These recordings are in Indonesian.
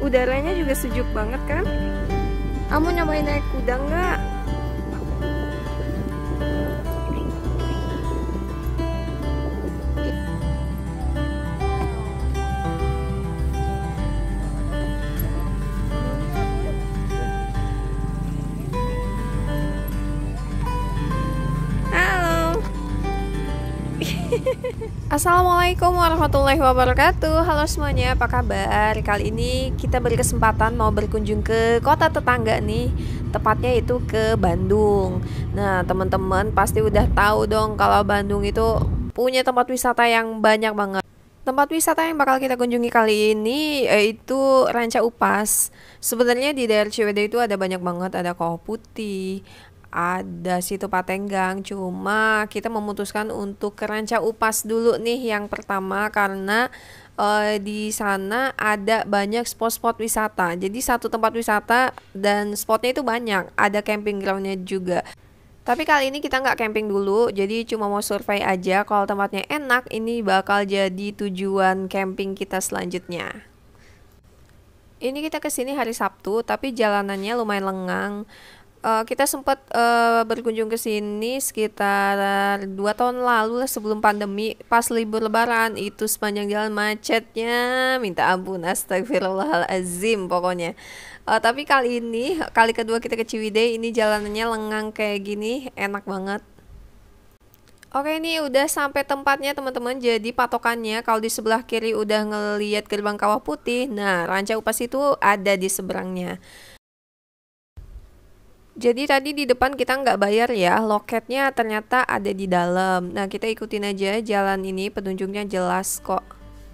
Udaranya juga sejuk banget kan? Kamu nyobain naik kuda nggak? Assalamualaikum warahmatullahi wabarakatuh. Halo semuanya, apa kabar? Kali ini kita berkesempatan mau berkunjung ke kota tetangga nih. Tepatnya itu ke Bandung. Nah, teman-teman pasti udah tahu dong kalau Bandung itu punya tempat wisata yang banyak banget. Tempat wisata yang bakal kita kunjungi kali ini yaitu Ranca Upas. Sebenarnya di daerah Ciwidey itu ada banyak banget, ada Kawah Putih, ada Situ Patenggang. Cuma kita memutuskan untuk ke Ranca Upas dulu nih yang pertama karena di sana ada banyak spot-spot wisata. Jadi satu tempat wisata dan spotnya itu banyak. Ada camping groundnya juga. Tapi kali ini kita nggak camping dulu, jadi cuma mau survei aja. Kalau tempatnya enak, ini bakal jadi tujuan camping kita selanjutnya. Ini kita kesini hari Sabtu, tapi jalanannya lumayan lengang. Kita sempat berkunjung ke sini sekitar 2 tahun lalu lah sebelum pandemi, pas libur lebaran. Itu sepanjang jalan macetnya minta ampun, astagfirullahalazim pokoknya. Tapi kali ini kali kedua kita ke Ciwidey, ini jalanannya lengang kayak gini, enak banget. Oke, ini udah sampai tempatnya teman-teman. Jadi patokannya kalau di sebelah kiri udah ngelihat gerbang Kawah Putih, nah Ranca Upas itu ada di seberangnya. Jadi tadi di depan kita nggak bayar ya, loketnya ternyata ada di dalam. Nah, kita ikutin aja jalan ini, petunjuknya jelas kok.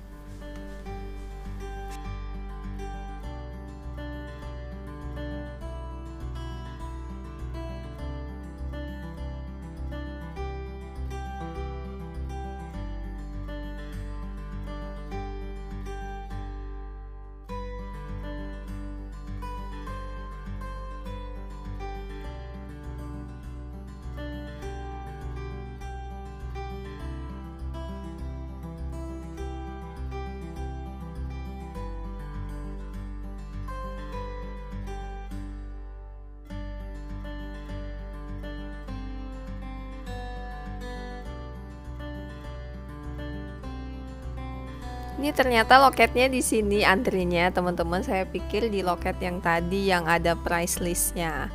Ini ternyata loketnya di sini antrinya, teman-teman. Saya pikir di loket yang tadi yang ada price listnya.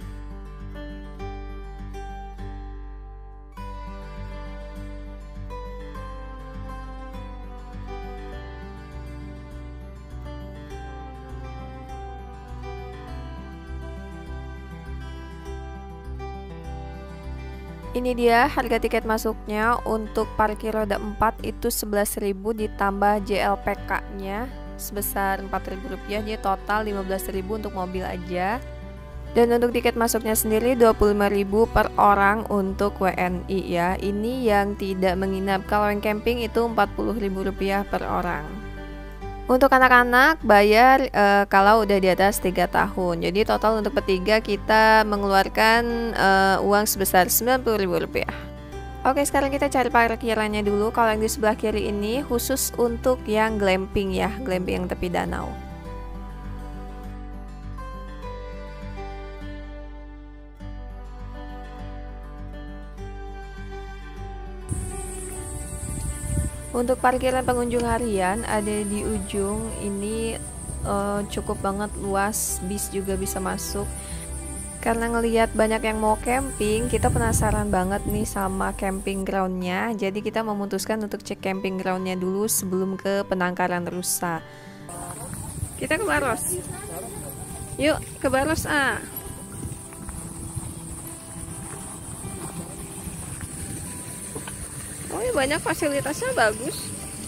Ini dia harga tiket masuknya. Untuk parkir roda 4 itu 11.000 ditambah JLPK-nya sebesar Rp4.000. Jadi total 15.000 untuk mobil aja. Dan untuk tiket masuknya sendiri 25.000 per orang untuk WNI ya. Ini yang tidak menginap. Kalau yang camping itu Rp40.000 per orang. Untuk anak-anak bayar kalau udah di atas 3 tahun. Jadi total untuk bertiga kita mengeluarkan uang sebesar Rp90.000. Oke, sekarang kita cari parkirannya dulu. Kalau yang di sebelah kiri ini khusus untuk yang glamping ya, glamping yang tepi danau. Untuk parkiran pengunjung harian ada di ujung ini, cukup banget luas, bis juga bisa masuk. Karena ngelihat banyak yang mau camping, kita penasaran banget nih sama camping groundnya. Jadi kita memutuskan untuk cek camping groundnya dulu sebelum ke penangkaran rusa. Kita ke Baros. Yuk ke Baros ah. Oh ya, banyak fasilitasnya bagus.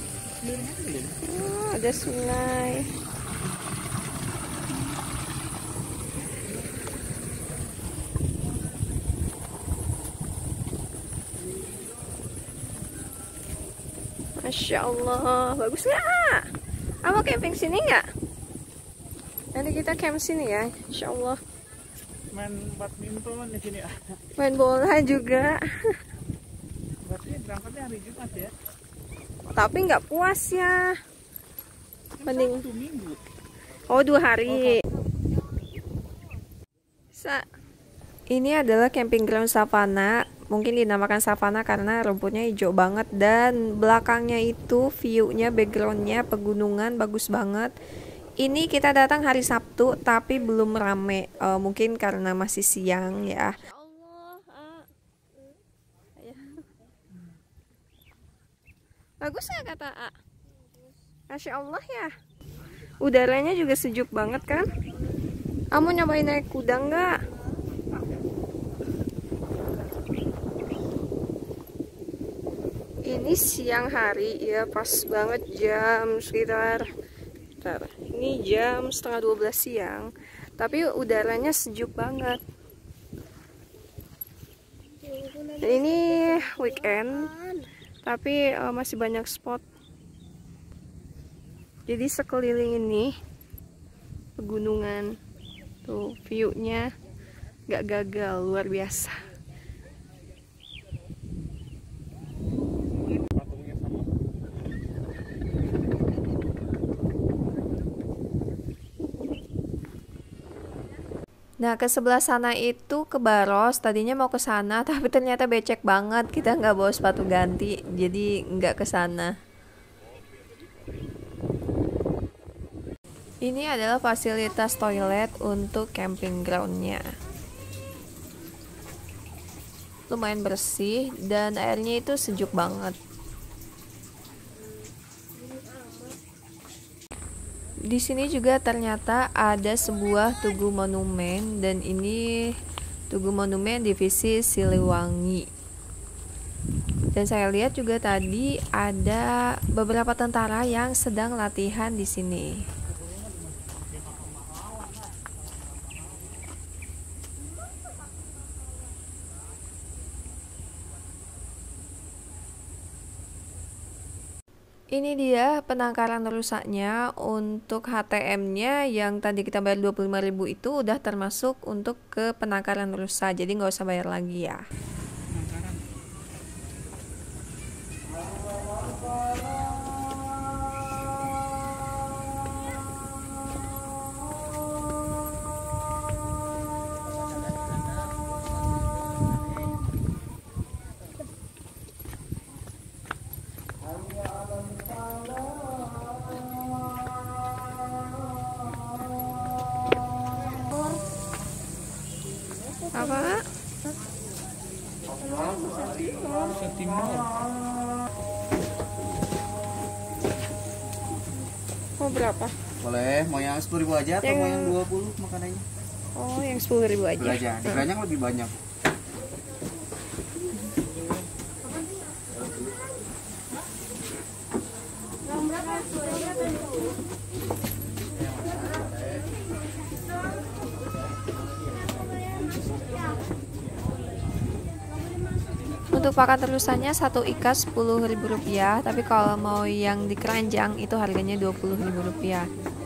Oh, ada sungai. Masya Allah, bagus nggak? Kamu camping sini nggak? Nanti kita camp sini ya, Insya Allah. Main badminton di sini. Main bola juga. Berarti berangkatnya hari Jumat ya? Tapi nggak puas ya. Mending Sabtu Minggu. Oh, 2 hari. Ini adalah camping ground savana. Mungkin dinamakan savana karena rumputnya hijau banget dan belakangnya itu view-nya, background-nya pegunungan bagus banget. Ini kita datang hari Sabtu tapi belum rame. Mungkin karena masih siang ya. Bagus ya kata A. Masya Allah ya. Udaranya juga sejuk banget kan? Kamu nyobain naik kuda nggak? Ini siang hari ya, pas banget jam sekitar ini jam setengah 12 siang, tapi udaranya sejuk banget. Dan ini weekend, tapi masih banyak spot. Jadi sekeliling ini pegunungan, tuh view-nya gak gagal, luar biasa. Nah, ke sebelah sana itu ke Baros. Tadinya mau ke sana, tapi ternyata becek banget. Kita nggak bawa sepatu ganti, jadi nggak ke sana. Ini adalah fasilitas toilet untuk camping groundnya. Lumayan bersih dan airnya itu sejuk banget. Di sini juga ternyata ada sebuah tugu monumen dan ini tugu monumen divisi Siliwangi. Dan saya lihat juga tadi ada beberapa tentara yang sedang latihan di sini. Ini dia penangkaran rusaknya. Untuk HTM-nya yang tadi kita bayar 25.000 itu udah termasuk untuk ke penangkaran rusak, jadi nggak usah bayar lagi ya. Apa? Nusa Timur. Mau berapa? Boleh, mau yang 10.000 aja atau mau yang 20 makanannya? Oh, yang 10.000 aja. Belajar, di Keranjang lebih banyak. Untuk pakan terusannya satu ikat Rp10.000, tapi kalau mau yang di keranjang itu harganya Rp20.000.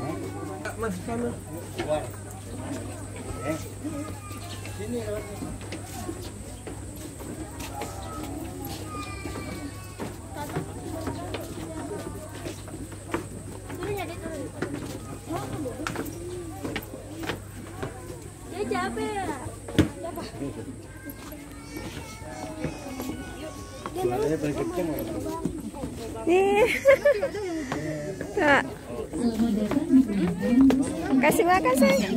Nih, tak. Kasih makan sayang.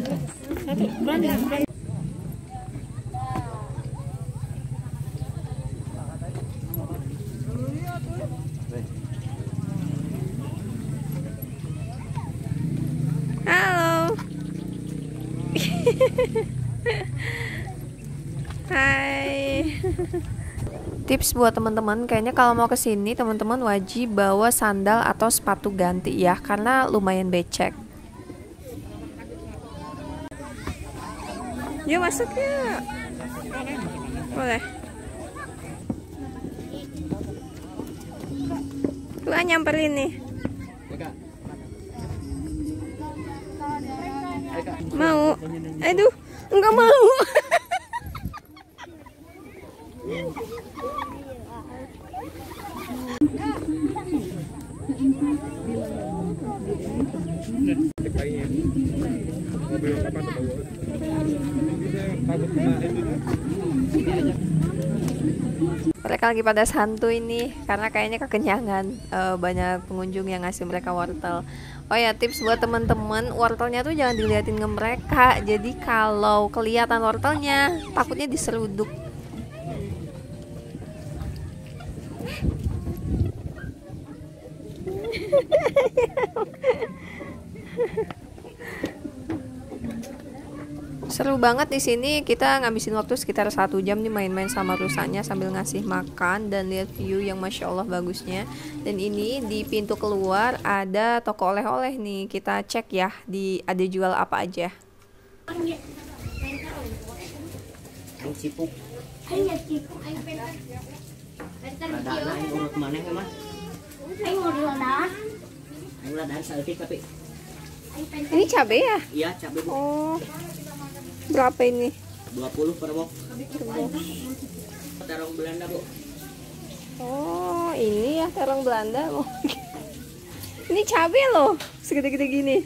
Halo. Hai. Tips buat teman-teman, kayaknya kalau mau kesini teman-teman wajib bawa sandal atau sepatu ganti ya, karena lumayan becek. Yuk masuk yuk. Boleh. Gua nyamperin nih. Mau? Aduh, enggak mau. ya. Mobil apa tuh bawa? Saya takut kena itu. Mereka lagi pada santuy nih karena kayaknya kekenyangan. Banyak pengunjung yang ngasih mereka wortel. Oh ya, tips buat teman-teman, wortelnya tuh jangan diliatin ke mereka. Jadi kalau kelihatan wortelnya, takutnya diseruduk. Seru banget di sini. Kita ngabisin waktu sekitar 1 jam nih main-main sama rusanya sambil ngasih makan dan lihat view yang masya Allah bagusnya. Dan ini di pintu keluar ada toko oleh-oleh nih. Kita cek ya, ada jual apa aja. Sipuk. Ladaan urut maneh mah. Aing ladaan saeutik tapi. Ini cabai ya? Iya, cabai Bu. Oh, berapa ini? 20 per box. Terong Belanda, Bu. Oh, ini ya terong Belanda. Oh. Ini cabai loh, segede-gede gini.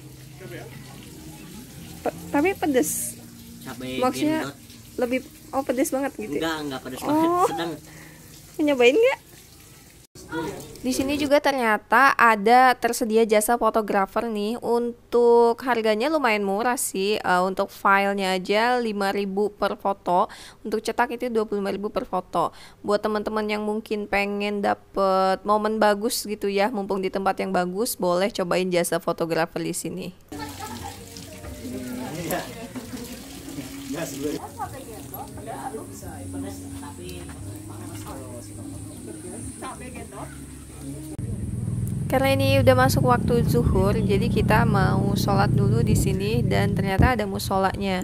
Tapi pedes. Cabai Maksudnya gendot. lebih pedes banget gitu. Enggak pedas Oh. banget, sedang. Nyobain nggak? Di sini juga ternyata ada tersedia jasa fotografer nih. Untuk harganya lumayan murah sih. Untuk filenya aja 5.000 per foto. Untuk cetak itu 25.000 per foto. Buat teman-teman yang mungkin pengen dapet momen bagus gitu ya, mumpung di tempat yang bagus, boleh cobain jasa fotografer di sini. Karena ini udah masuk waktu zuhur, jadi kita mau sholat dulu di sini dan ternyata ada musolanya.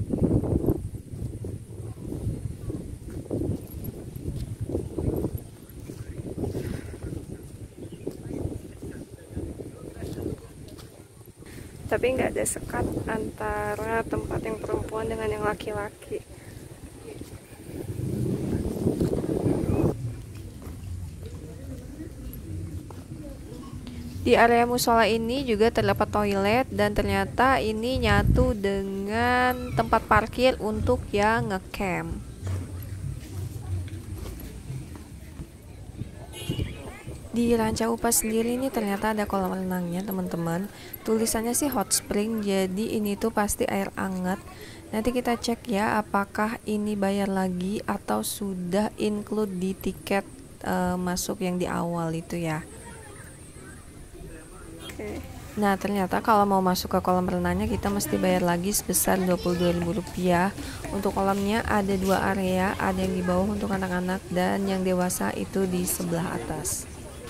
Tapi nggak ada sekat antara tempat yang perempuan dengan yang laki-laki. Di area musola ini juga terdapat toilet dan ternyata ini nyatu dengan tempat parkir untuk yang ngecamp. Di Ranca Upas sendiri ini ternyata ada kolam renangnya teman-teman. Tulisannya sih hot spring, jadi ini tuh pasti air hangat. Nanti kita cek ya apakah ini bayar lagi atau sudah include di tiket masuk yang di awal itu ya. Nah ternyata kalau mau masuk ke kolam renangnya kita mesti bayar lagi sebesar Rp22.000. Untuk kolamnya ada 2 area, ada yang di bawah untuk anak-anak dan yang dewasa itu di sebelah atas.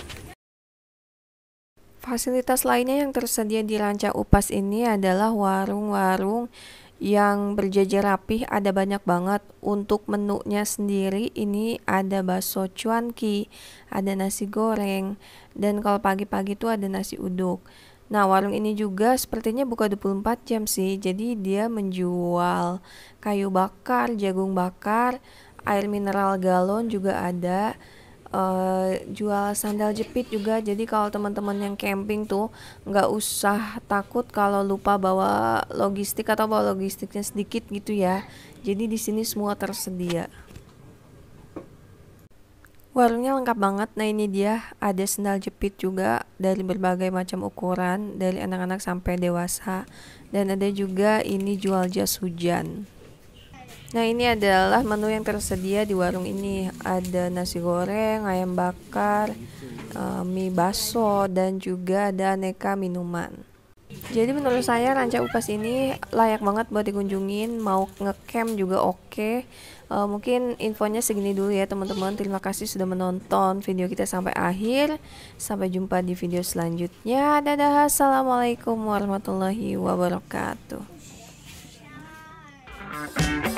Fasilitas lainnya yang tersedia di Ranca Upas ini adalah warung-warung yang berjajar rapih, ada banyak banget. Untuk menunya sendiri ini ada bakso cuanki, ada nasi goreng, dan kalau pagi-pagi itu ada nasi uduk. Nah warung ini juga sepertinya buka 24 jam sih, jadi dia menjual kayu bakar, jagung bakar, air mineral galon juga ada. Jual sandal jepit juga, jadi kalau teman-teman yang camping tuh nggak usah takut kalau lupa bawa logistik atau bawa logistiknya sedikit gitu ya. Jadi di sini semua tersedia. Warungnya lengkap banget. Nah ini dia, ada sandal jepit juga dari berbagai macam ukuran, dari anak-anak sampai dewasa, dan ada juga ini jual jas hujan. Nah ini adalah menu yang tersedia di warung ini. Ada nasi goreng, ayam bakar, mie bakso, dan juga ada aneka minuman. Jadi menurut saya Ranca Upas ini layak banget buat dikunjungin. Mau ngecamp juga oke. Mungkin infonya segini dulu ya teman-teman. Terima kasih sudah menonton video kita sampai akhir. Sampai jumpa di video selanjutnya. Dadah, assalamualaikum warahmatullahi wabarakatuh.